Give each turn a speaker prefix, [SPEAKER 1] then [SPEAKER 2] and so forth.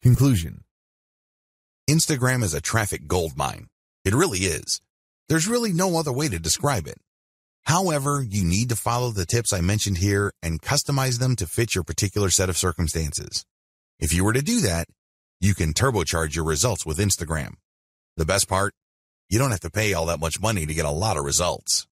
[SPEAKER 1] Conclusion. Instagram is a traffic goldmine. It really is. There's really no other way to describe it. However, you need to follow the tips I mentioned here and customize them to fit your particular set of circumstances. If you were to do that, you can turbocharge your results with Instagram. The best part? You don't have to pay all that much money to get a lot of results.